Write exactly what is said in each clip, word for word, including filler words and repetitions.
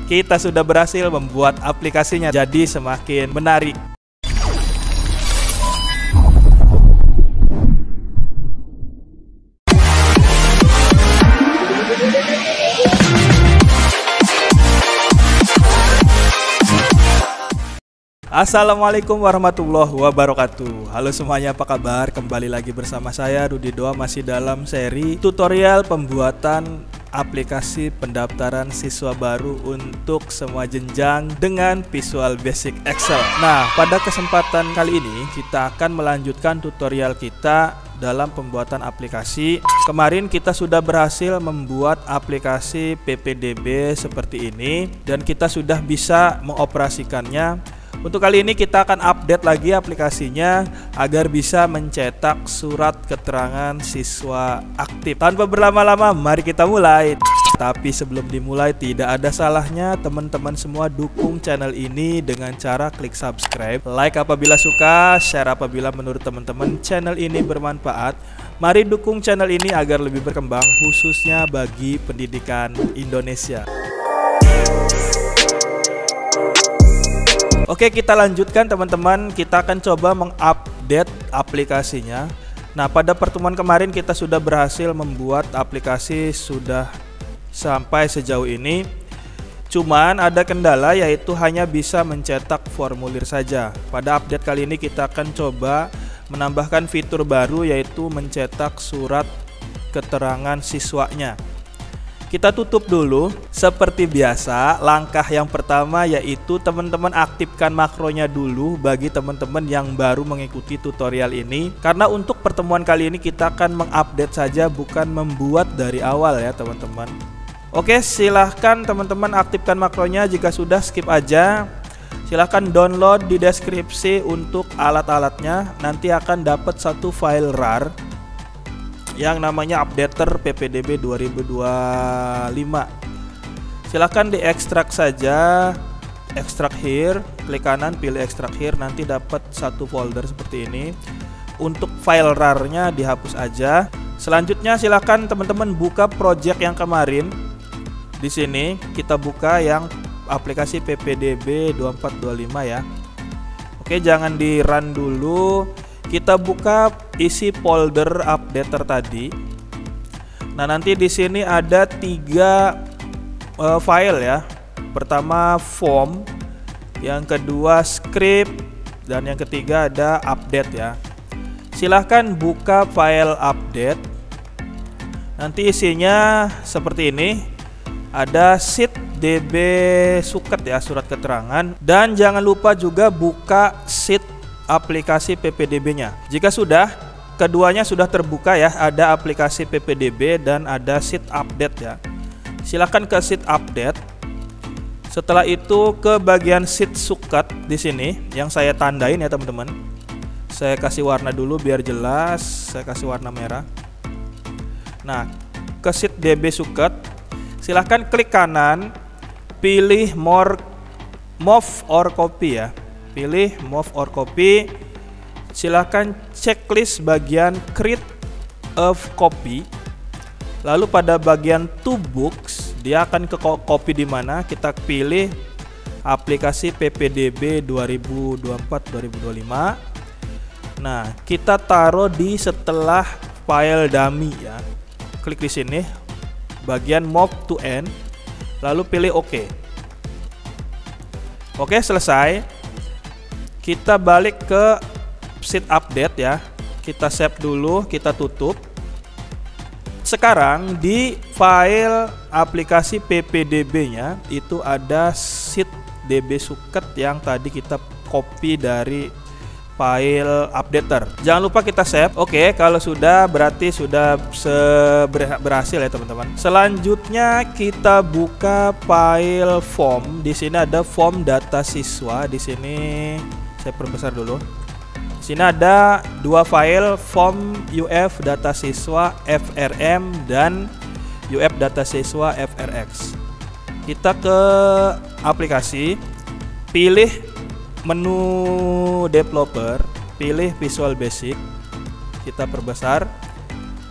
kita sudah berhasil membuat aplikasinya jadi semakin menarik. Assalamualaikum warahmatullahi wabarakatuh. Halo semuanya, apa kabar? Kembali lagi bersama saya Rudi Doa, masih dalam seri tutorial pembuatan aplikasi pendaftaran siswa baru untuk semua jenjang dengan Visual Basic Excel. Nah, pada kesempatan kali ini kita akan melanjutkan tutorial kita dalam pembuatan aplikasi. Kemarin kita sudah berhasil membuat aplikasi P P D B seperti ini dan kita sudah bisa mengoperasikannya. Untuk kali ini kita akan update lagi aplikasinya agar bisa mencetak surat keterangan siswa aktif. Tanpa berlama-lama, mari kita mulai. Tapi sebelum dimulai, tidak ada salahnya teman-teman semua dukung channel ini dengan cara klik subscribe, like apabila suka, share apabila menurut teman-teman channel ini bermanfaat. Mari dukung channel ini agar lebih berkembang, khususnya bagi pendidikan Indonesia. Oke, kita lanjutkan teman-teman. Kita akan coba mengupdate aplikasinya. Nah, pada pertemuan kemarin kita sudah berhasil membuat aplikasi sudah sampai sejauh ini. Cuman ada kendala, yaitu hanya bisa mencetak formulir saja. Pada update kali ini kita akan coba menambahkan fitur baru, yaitu mencetak surat keterangan siswanya. Kita tutup dulu. Seperti biasa, langkah yang pertama yaitu teman-teman aktifkan makronya dulu bagi teman-teman yang baru mengikuti tutorial ini. Karena untuk pertemuan kali ini kita akan mengupdate saja, bukan membuat dari awal ya teman-teman. Oke, silahkan teman-teman aktifkan makronya. Jika sudah, skip aja. Silahkan download di deskripsi untuk alat-alatnya. Nanti akan dapat satu file rar yang namanya updater P P D B dua ribu dua puluh lima. Silahkan diekstrak saja, ekstrak here, klik kanan pilih ekstrak here, nanti dapat satu folder seperti ini. Untuk file rarnya dihapus aja. Selanjutnya silahkan teman-teman buka project yang kemarin. Di sini kita buka yang aplikasi P P D B dua empat dua lima ya. Oke, jangan di run dulu. Kita buka isi folder updater tadi. Nah, nanti di sini ada tiga uh, file ya. Pertama form, yang kedua script, dan yang ketiga ada update ya. Silahkan buka file update. Nanti isinya seperti ini. Ada sheet D B suket ya, surat keterangan. Dan jangan lupa juga buka sheet aplikasi P P D B-nya. Jika sudah, keduanya sudah terbuka ya, ada aplikasi P P D B dan ada sheet update ya. Silakan ke sheet update. Setelah itu ke bagian sheet suket di sini yang saya tandain ya teman-teman. Saya kasih warna dulu biar jelas. Saya kasih warna merah. Nah, ke sheet D B suket, silahkan klik kanan, pilih more move or copy ya. Pilih move or copy. Silahkan checklist bagian create of copy. Lalu pada bagian to books, dia akan ke copy di mana. Kita pilih aplikasi P P D B dua ribu dua puluh empat dua ribu dua puluh lima. Nah, kita taruh di setelah file dummy ya. Klik di sini bagian move to end, lalu pilih OK. Oke, selesai. Kita balik ke sheet update ya. Kita save dulu, kita tutup. Sekarang di file aplikasi P P D B-nya itu ada sheet D B suket yang tadi kita copy dari file updater. Jangan lupa kita save. Oke, kalau sudah berarti sudah berhasil ya teman-teman. Selanjutnya kita buka file form. Di sini ada form data siswa. Di sini saya perbesar dulu. Di sini ada dua file, form U F data siswa F R M dan U F data siswa F R X. Kita ke aplikasi, pilih menu developer, pilih Visual Basic, kita perbesar.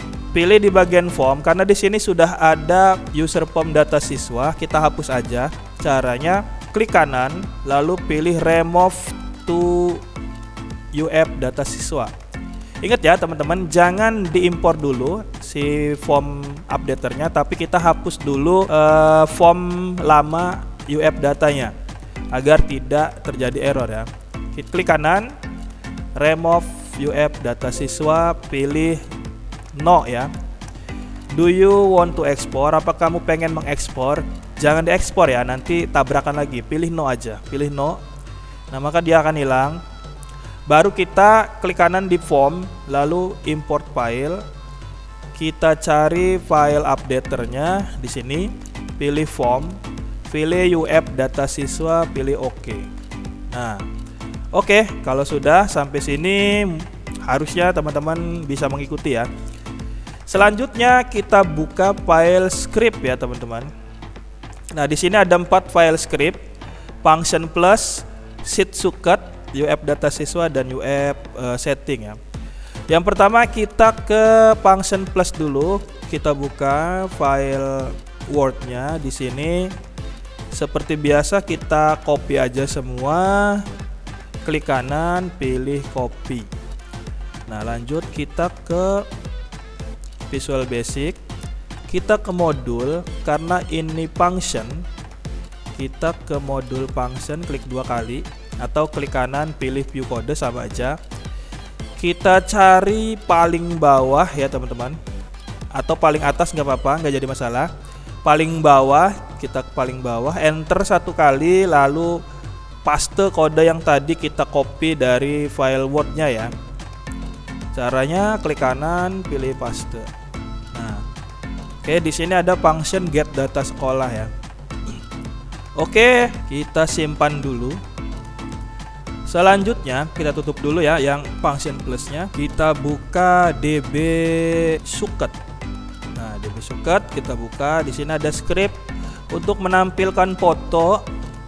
pilih di bagian form karena di sini sudah ada user form data siswa, kita hapus aja. Caranya klik kanan lalu pilih remove to U F data siswa. Ingat ya teman-teman, jangan diimpor dulu si form updaternya, tapi kita hapus dulu uh, form lama U F datanya agar tidak terjadi error ya. Kita klik kanan, remove U F data siswa, pilih no ya. Do you want to export? Apa kamu pengen mengekspor? Jangan diekspor ya, nanti tabrakan lagi. Pilih no aja, pilih no. Nah maka dia akan hilang. Baru kita klik kanan di form, lalu import file. Kita cari file updaternya di sini, pilih form, pilih U F data siswa, pilih OK. Nah, oke, okay, kalau sudah sampai sini harusnya teman-teman bisa mengikuti ya. Selanjutnya kita buka file script ya teman-teman. Nah, di sini ada empat file script: function plus, sheet suket, U F data siswa, dan U F uh, setting ya. Yang pertama kita ke function plus dulu. Kita buka file Word-nya di sini. Seperti biasa kita copy aja semua. Klik kanan, pilih copy. Nah, lanjut kita ke Visual Basic. Kita ke modul, karena ini function. Kita ke modul function, klik dua kali. Atau klik kanan pilih view code, sama aja. Kita cari paling bawah ya teman-teman, atau paling atas nggak apa-apa, nggak jadi masalah. Paling bawah, kita ke paling bawah, enter satu kali, lalu paste kode yang tadi kita copy dari file Word-nya ya. Caranya klik kanan pilih paste. Nah, oke, di sini ada function get data sekolah ya. Oke, kita simpan dulu. Selanjutnya kita tutup dulu ya yang function plusnya. Kita buka D B suket. Nah, D B suket kita buka. Di sini ada script untuk menampilkan foto,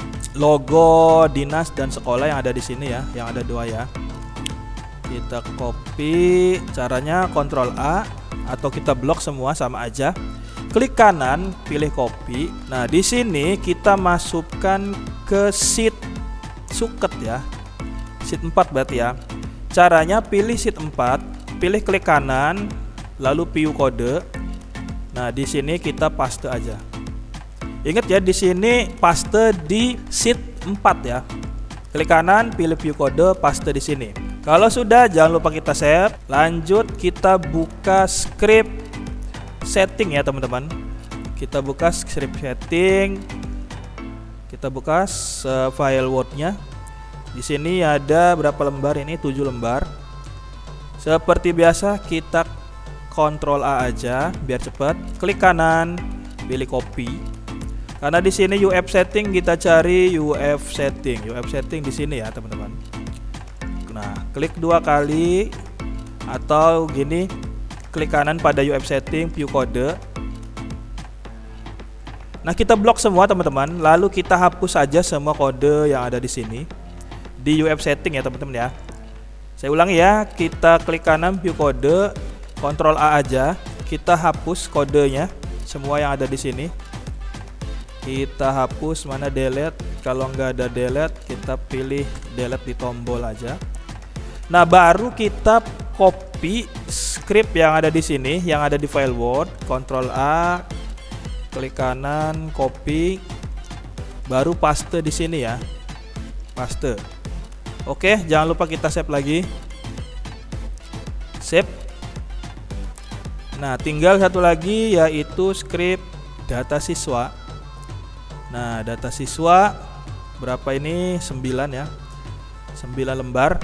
logo dinas dan sekolah yang ada di sini ya, yang ada dua ya. Kita copy. Caranya Ctrl A atau kita blok semua, sama aja. Klik kanan, pilih copy. Nah, di sini kita masukkan ke sheet suket ya. Sheet empat berarti ya. Caranya pilih sheet empat, pilih klik kanan, lalu view kode. Nah, di sini kita paste aja. Ingat ya, di sini paste di sheet empat ya. Klik kanan, pilih view kode, paste di sini. Kalau sudah, jangan lupa kita save. Lanjut kita buka script setting ya teman-teman. Kita buka script setting. Kita buka file Word-nya. Di sini ada berapa lembar ini? tujuh lembar. Seperti biasa kita Ctrl A aja biar cepat. Klik kanan, pilih copy. Karena di sini U F setting, kita cari U F setting. U F setting di sini ya teman-teman. Nah, klik dua kali atau gini, klik kanan pada U F setting, view kode. Nah, kita blok semua teman-teman, lalu kita hapus saja semua kode yang ada di sini di U F setting ya teman-teman ya. Saya ulangi ya, kita klik kanan view kode, Ctrl A aja, kita hapus kodenya semua yang ada di sini. Kita hapus, mana delete, kalau nggak ada delete kita pilih delete di tombol aja. Nah, baru kita copy script yang ada di sini, yang ada di file Word. Ctrl A, klik kanan, copy, baru paste di sini ya, paste. Oke, jangan lupa kita save lagi, save. Nah, tinggal satu lagi yaitu script data siswa. Nah, data siswa berapa ini? sembilan ya, sembilan lembar.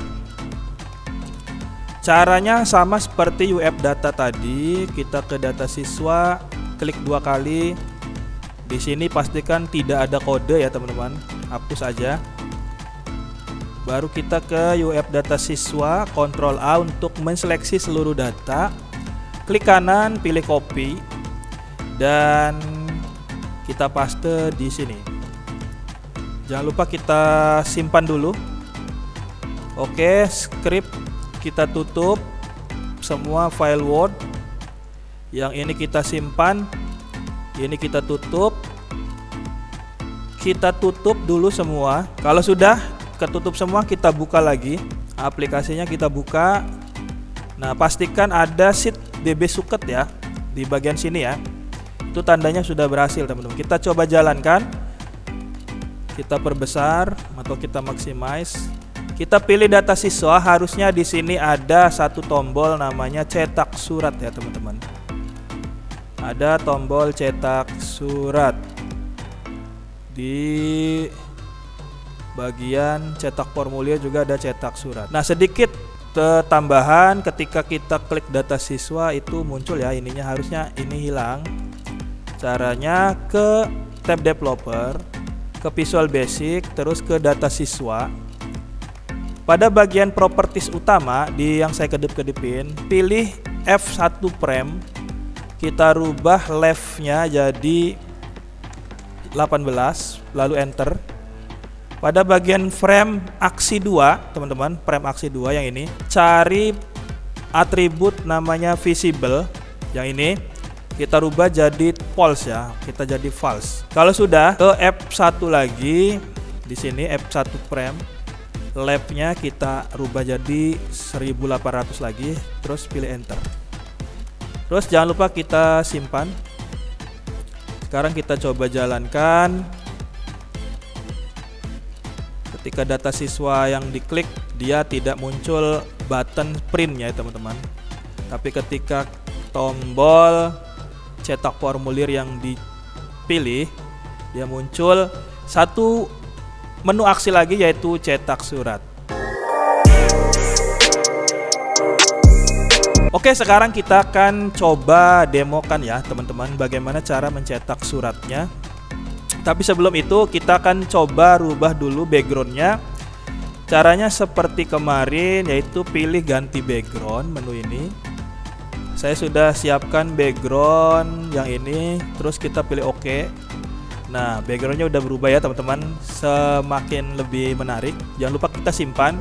Caranya sama seperti U F data tadi. Kita ke data siswa, klik dua kali. Di sini pastikan tidak ada kode ya teman-teman, hapus aja. Baru kita ke U F data siswa, Ctrl A untuk menseleksi seluruh data. Klik kanan, pilih copy, dan kita paste di sini. Jangan lupa kita simpan dulu. Oke, script kita tutup semua file Word. Yang ini kita simpan, ini kita tutup. kita tutup dulu semua. Kalau sudah ketutup semua, kita buka lagi aplikasinya, kita buka. Nah, pastikan ada sheet D B Suket ya di bagian sini ya. Itu tandanya sudah berhasil teman-teman. Kita coba jalankan. Kita perbesar atau kita maximize. Kita pilih data siswa, harusnya di sini ada satu tombol namanya cetak surat ya teman-teman. Ada tombol cetak surat di bagian cetak formulir, juga ada cetak surat. Nah, sedikit tambahan, ketika kita klik data siswa itu muncul ya ininya, harusnya ini hilang. Caranya ke tab developer, ke Visual Basic, terus ke data siswa. Pada bagian properties utama di yang saya kedip-kedipin, pilih F satu frame, kita rubah left-nya jadi delapan belas, lalu enter. Pada bagian frame aksi dua, teman-teman, frame aksi dua yang ini, cari atribut namanya visible, yang ini kita rubah jadi false ya, kita jadi false. Kalau sudah, ke F satu lagi, di sini F satu frame, left-nya kita rubah jadi seribu delapan ratus lagi, terus pilih enter. Terus jangan lupa kita simpan. Sekarang kita coba jalankan. Ketika data siswa yang diklik, dia tidak muncul button print-nya ya teman-teman. Tapi ketika tombol cetak formulir yang dipilih, dia muncul satu menu aksi lagi, yaitu cetak surat. Oke, sekarang kita akan coba demokan ya teman-teman bagaimana cara mencetak suratnya. Tapi sebelum itu kita akan coba rubah dulu backgroundnya. Caranya seperti kemarin, yaitu pilih ganti background, menu ini. Saya sudah siapkan background yang ini, terus kita pilih OK. Nah, backgroundnya udah berubah ya teman-teman, semakin lebih menarik. Jangan lupa kita simpan.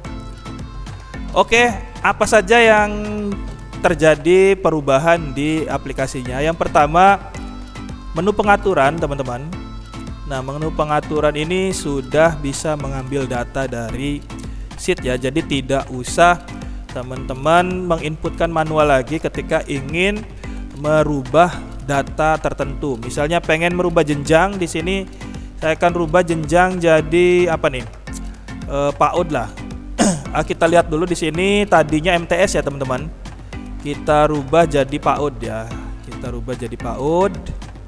Oke, apa saja yang terjadi perubahan di aplikasinya? Yang pertama, menu pengaturan teman-teman. Nah, menu pengaturan ini sudah bisa mengambil data dari sheet ya, jadi tidak usah teman-teman menginputkan manual lagi ketika ingin merubah data tertentu. Misalnya pengen merubah jenjang, di sini saya akan rubah jenjang jadi apa nih? E, PAUD lah. Kita lihat dulu di sini tadinya M T S ya teman-teman. Kita rubah jadi PAUD ya. Kita rubah jadi PAUD.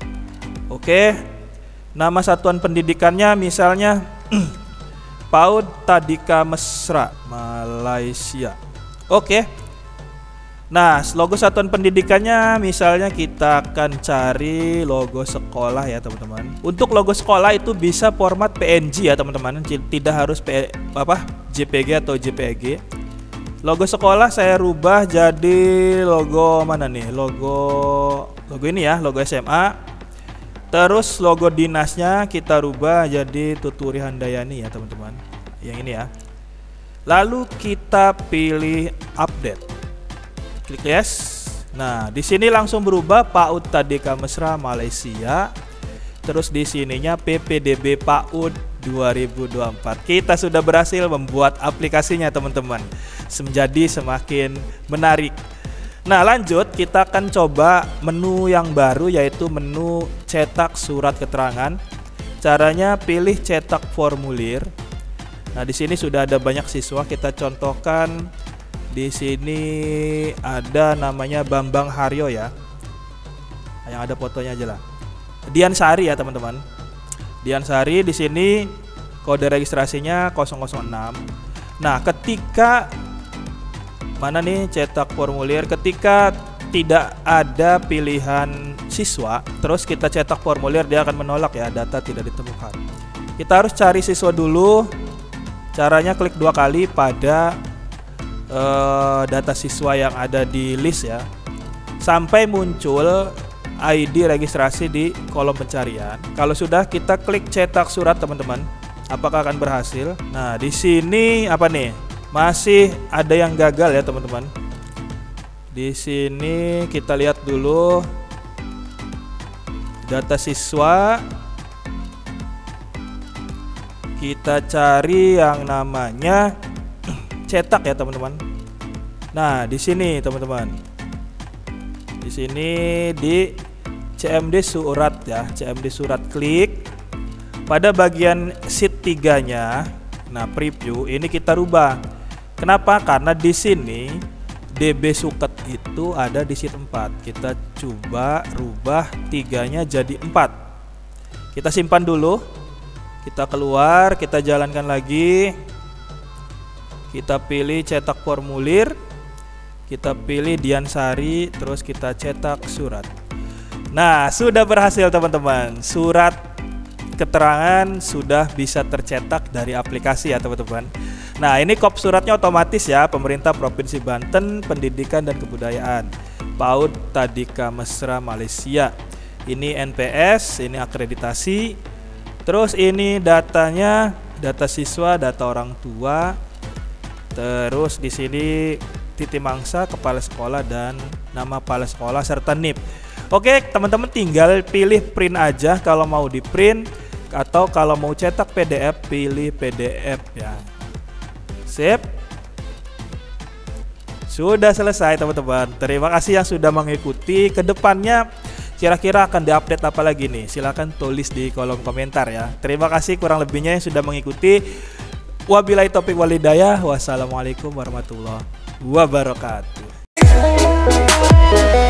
Oke. Nama satuan pendidikannya misalnya PAUD Tadika Mesra Malaysia. Oke. Nah, logo satuan pendidikannya misalnya kita akan cari logo sekolah ya teman-teman. Untuk logo sekolah itu bisa format P N G ya teman-teman, tidak harus P, apa J P G atau J P G. Logo sekolah saya rubah jadi logo mana nih? Logo logo ini ya, logo S M A. Terus logo dinasnya kita rubah jadi Tuturi Handayani ya teman-teman. Yang ini ya. Lalu kita pilih update. Klik yes. Nah, di sini langsung berubah PAUD Tadika Mesra Malaysia. Terus di sininya P P D B PAUD dua ribu dua puluh empat. Kita sudah berhasil membuat aplikasinya teman-teman. Menjadi semakin menarik. Nah, lanjut kita akan coba menu yang baru, yaitu menu cetak surat keterangan. Caranya pilih cetak formulir. Nah, di sini sudah ada banyak siswa, kita contohkan. Di sini ada namanya Bambang Haryo ya. Yang ada fotonya aja lah. Dian Sari ya teman-teman. Dian Sari di sini kode registrasinya nol nol enam. Nah, ketika mana nih cetak formulir, ketika tidak ada pilihan siswa, terus kita cetak formulir, dia akan menolak ya, data tidak ditemukan. Kita harus cari siswa dulu. Caranya klik dua kali pada Uh, data siswa yang ada di list ya, sampai muncul I D registrasi di kolom pencarian. Kalau sudah, kita klik cetak surat teman-teman. Apakah akan berhasil? Nah, di sini apa nih? Masih ada yang gagal ya teman-teman. Di sini kita lihat dulu data siswa. kita cari yang namanya cetak ya teman-teman. Nah, di sini teman-teman. Di sini di C M D surat ya, C M D surat, klik pada bagian sheet tiga-nya. Nah, preview ini kita rubah. Kenapa? Karena di sini D B suket itu ada di sheet empat. Kita coba rubah tiganya jadi empat. Kita simpan dulu. Kita keluar, kita jalankan lagi. Kita pilih cetak formulir. Kita pilih Diansari, terus kita cetak surat. Nah, sudah berhasil teman-teman. Surat keterangan sudah bisa tercetak dari aplikasi ya teman-teman. Nah, ini kop suratnya otomatis ya, Pemerintah Provinsi Banten, Pendidikan dan Kebudayaan, PAUD Tadika Mesra Malaysia. Ini N P S, ini akreditasi. Terus ini datanya, data siswa, data orang tua. Terus di sini titik mangsa, kepala sekolah, dan nama kepala sekolah serta N I P. Oke, teman-teman tinggal pilih print aja kalau mau di print, atau kalau mau cetak P D F pilih P D F ya. Sip. Sudah selesai teman-teman. Terima kasih yang sudah mengikuti. Kedepannya kira-kira akan diupdate apa lagi nih? Silahkan tulis di kolom komentar ya. Terima kasih kurang lebihnya yang sudah mengikuti. Wabillahi taufiq walhidayah. Wassalamualaikum warahmatullahi wabarakatuh.